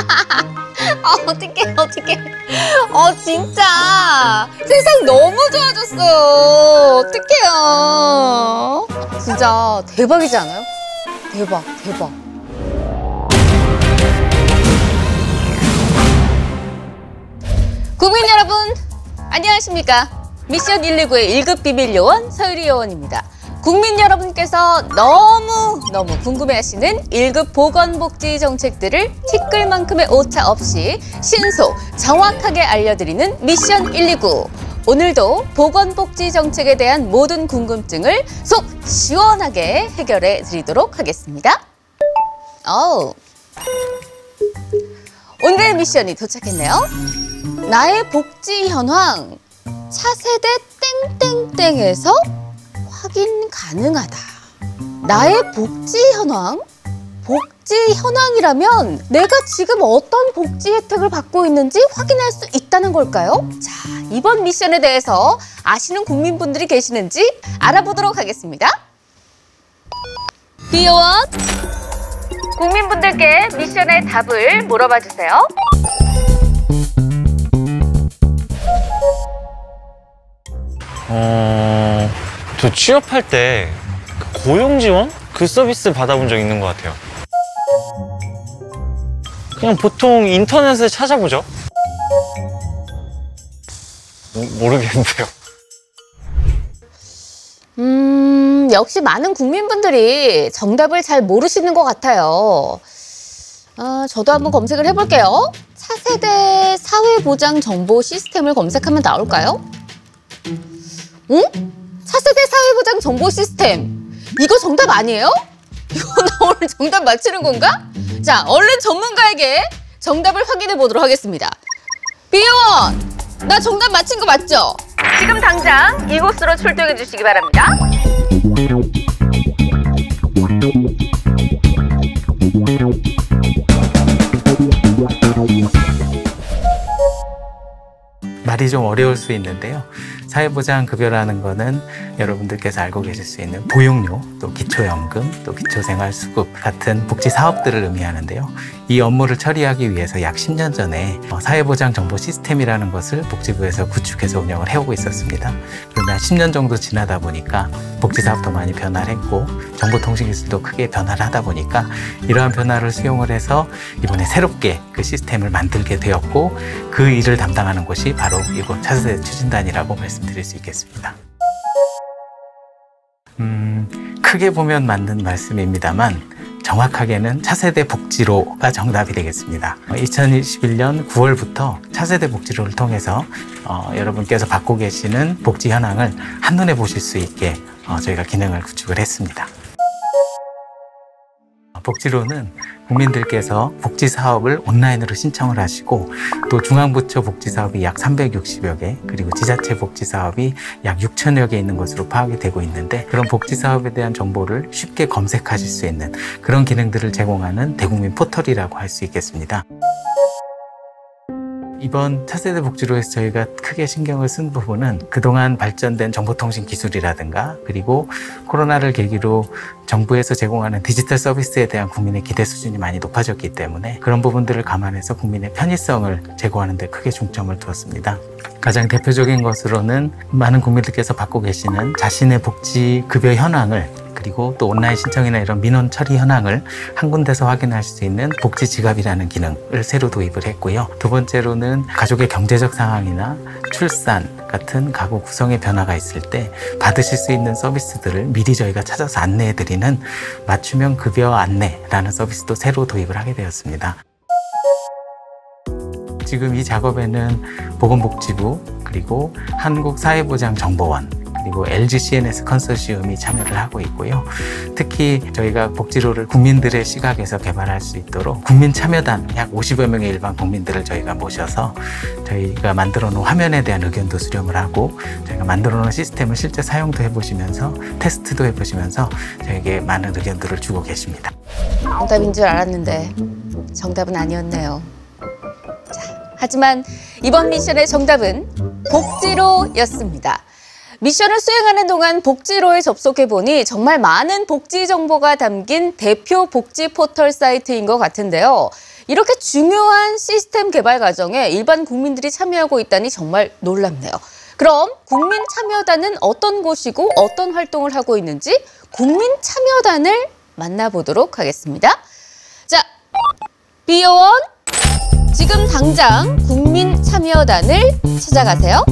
어떡해. 진짜. 세상 너무 좋아졌어요. 어떡해요. 진짜 대박이지 않아요? 대박. 국민 여러분, 안녕하십니까? 미션 119의 1급 비밀 요원 서유리 요원입니다. 국민 여러분께서 너무 궁금해하시는 1급 보건복지 정책들을 티끌만큼의 오차 없이 신속, 정확하게 알려드리는 미션 119. 오늘도 보건복지 정책에 대한 모든 궁금증을 속 시원하게 해결해 드리도록 하겠습니다. 오늘의 미션이 도착했네요. 나의 복지 현황, 차세대 땡땡땡에서 확인 가능하다. 나의 복지 현황? 복지 현황이라면 내가 지금 어떤 복지 혜택을 받고 있는지 확인할 수 있다는 걸까요? 자, 이번 미션에 대해서 아시는 국민분들이 계시는지 알아보도록 하겠습니다. 비요원, 국민분들께 미션의 답을 물어봐 주세요. 저 취업할 때 고용 지원? 그 서비스 받아본 적 있는 것 같아요. 그냥 보통 인터넷에 찾아보죠. 모르겠는데요. 역시 많은 국민분들이 정답을 잘 모르시는 것 같아요. 저도 한번 검색을 해볼게요. 차세대 사회보장 정보 시스템을 검색하면 나올까요? 응? 차세대 사회보장 정보 시스템. 이거 정답 아니에요? 이거 나 오늘 정답 맞히는 건가? 자, 얼른 전문가에게 정답을 확인해 보도록 하겠습니다. 비요원, 나 정답 맞힌 거 맞죠? 지금 당장 이곳으로 출동해 주시기 바랍니다. 말이 좀 어려울 수 있는데요. 사회보장급여라는 거는 여러분들께서 알고 계실 수 있는 보육료, 또 기초연금, 또 기초생활수급 같은 복지사업들을 의미하는데요. 이 업무를 처리하기 위해서 약 10년 전에 사회보장정보시스템이라는 것을 복지부에서 구축해서 운영을 해오고 있었습니다. 그러나 10년 정도 지나다 보니까 복지사업도 많이 변화를 했고 정보통신기술도 크게 변화를 하다 보니까 이러한 변화를 수용을 해서 이번에 새롭게 그 시스템을 만들게 되었고 그 일을 담당하는 곳이 바로 이곳 차세대 추진단이라고 말씀드릴 수 있겠습니다. 크게 보면 맞는 말씀입니다만 정확하게는 차세대 복지로가 정답이 되겠습니다. 2021년 9월부터 차세대 복지로를 통해서 여러분께서 받고 계시는 복지 현황을 한눈에 보실 수 있게 저희가 기능을 구축을 했습니다. 복지로는 국민들께서 복지사업을 온라인으로 신청을 하시고 또 중앙부처 복지사업이 약 360여 개 그리고 지자체 복지사업이 약 6천여 개 있는 것으로 파악이 되고 있는데 그런 복지사업에 대한 정보를 쉽게 검색하실 수 있는 그런 기능들을 제공하는 대국민 포털이라고 할 수 있겠습니다. 이번 차세대 복지로에서 저희가 크게 신경을 쓴 부분은 그동안 발전된 정보통신 기술이라든가 그리고 코로나를 계기로 정부에서 제공하는 디지털 서비스에 대한 국민의 기대 수준이 많이 높아졌기 때문에 그런 부분들을 감안해서 국민의 편의성을 제고하는 데 크게 중점을 두었습니다. 가장 대표적인 것으로는 많은 국민들께서 받고 계시는 자신의 복지 급여 현황을 그리고 또 온라인 신청이나 이런 민원 처리 현황을 한 군데서 확인할 수 있는 복지 지갑이라는 기능을 새로 도입을 했고요. 두 번째로는 가족의 경제적 상황이나 출산 같은 가구 구성의 변화가 있을 때 받으실 수 있는 서비스들을 미리 저희가 찾아서 안내해드리는 맞춤형 급여 안내라는 서비스도 새로 도입을 하게 되었습니다. 지금 이 작업에는 보건복지부 그리고 한국사회보장정보원 그리고 LG CNS 컨소시엄이 참여를 하고 있고요. 특히 저희가 복지로를 국민들의 시각에서 개발할 수 있도록 국민 참여단 약 50여 명의 일반 국민들을 저희가 모셔서 저희가 만들어 놓은 화면에 대한 의견도 수렴을 하고 저희가 만들어 놓은 시스템을 실제 사용도 해보시면서 테스트도 해보시면서 저에게 많은 의견들을 주고 계십니다. 정답인 줄 알았는데 정답은 아니었네요. 자, 하지만 이번 미션의 정답은 복지로였습니다. 미션을 수행하는 동안 복지로에 접속해보니 정말 많은 복지 정보가 담긴 대표 복지 포털 사이트인 것 같은데요. 이렇게 중요한 시스템 개발 과정에 일반 국민들이 참여하고 있다니 정말 놀랍네요. 그럼 국민참여단은 어떤 곳이고 어떤 활동을 하고 있는지 국민참여단을 만나보도록 하겠습니다. 자, 비요원 지금 당장 국민참여단을 찾아가세요.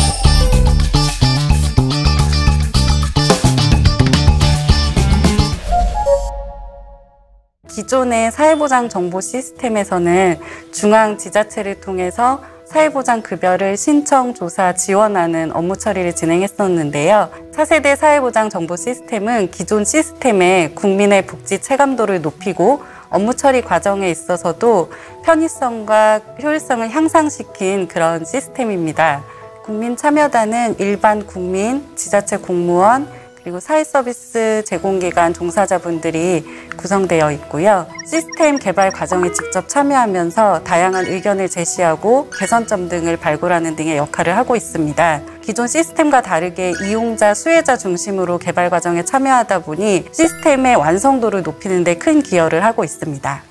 기존의 사회보장 정보 시스템에서는 중앙 지자체를 통해서 사회보장 급여를 신청, 조사, 지원하는 업무 처리를 진행했었는데요. 차세대 사회보장 정보 시스템은 기존 시스템의 국민의 복지 체감도를 높이고 업무 처리 과정에 있어서도 편의성과 효율성을 향상시킨 그런 시스템입니다. 국민참여단은 일반 국민, 지자체 공무원, 그리고 사회서비스 제공기관 종사자분들이 구성되어 있고요. 시스템 개발 과정에 직접 참여하면서 다양한 의견을 제시하고 개선점 등을 발굴하는 등의 역할을 하고 있습니다. 기존 시스템과 다르게 이용자, 수혜자 중심으로 개발 과정에 참여하다 보니 시스템의 완성도를 높이는 데 큰 기여를 하고 있습니다.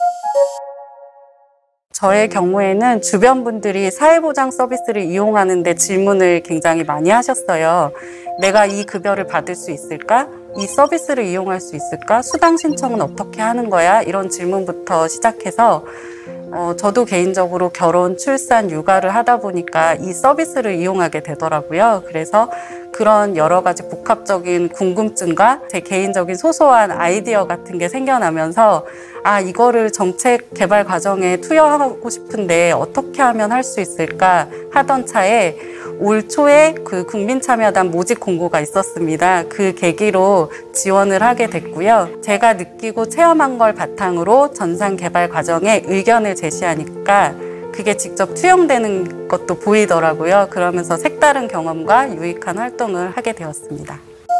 저의 경우에는 주변 분들이 사회보장 서비스를 이용하는데 질문을 굉장히 많이 하셨어요. 내가 이 급여를 받을 수 있을까? 이 서비스를 이용할 수 있을까? 수당 신청은 어떻게 하는 거야? 이런 질문부터 시작해서 저도 개인적으로 결혼, 출산, 육아를 하다 보니까 이 서비스를 이용하게 되더라고요. 그래서 그런 여러 가지 복합적인 궁금증과 제 개인적인 소소한 아이디어 같은 게 생겨나면서 이거를 정책 개발 과정에 투여하고 싶은데 어떻게 하면 할 수 있을까 하던 차에 올 초에 그 국민참여단 모집 공고가 있었습니다. 그 계기로 지원을 하게 됐고요. 제가 느끼고 체험한 걸 바탕으로 전산 개발 과정에 의견을 제시하니까 그게 직접 투영되는 것도 보이더라고요. 그러면서 색다른 경험과 유익한 활동을 하게 되었습니다.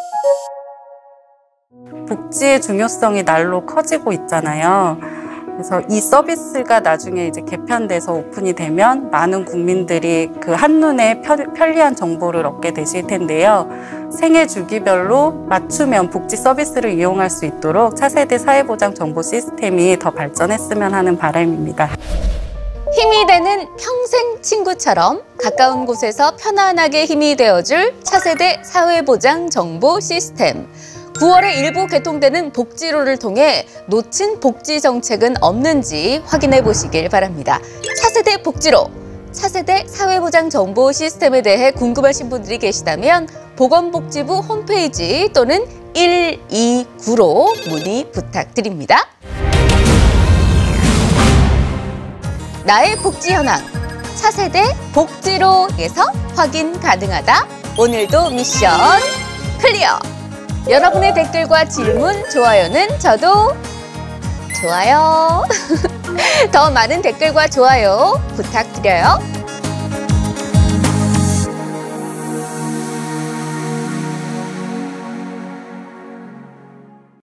복지의 중요성이 날로 커지고 있잖아요. 그래서 이 서비스가 나중에 이제 개편돼서 오픈이 되면 많은 국민들이 그 한눈에 편리한 정보를 얻게 되실 텐데요. 생애 주기별로 맞춤형 복지 서비스를 이용할 수 있도록 차세대 사회보장 정보 시스템이 더 발전했으면 하는 바람입니다. 힘이 되는 평생 친구처럼 가까운 곳에서 편안하게 힘이 되어줄 차세대 사회보장 정보 시스템. 9월에 일부 개통되는 복지로를 통해 놓친 복지 정책은 없는지 확인해 보시길 바랍니다. 차세대 복지로, 차세대 사회보장 정보 시스템에 대해 궁금하신 분들이 계시다면 보건복지부 홈페이지 또는 129로 문의 부탁드립니다. 나의 복지 현황, 차세대 복지로에서 확인 가능하다. 오늘도 미션 클리어! 여러분의 댓글과 질문, 좋아요는 저도 좋아요. 더 많은 댓글과 좋아요 부탁드려요.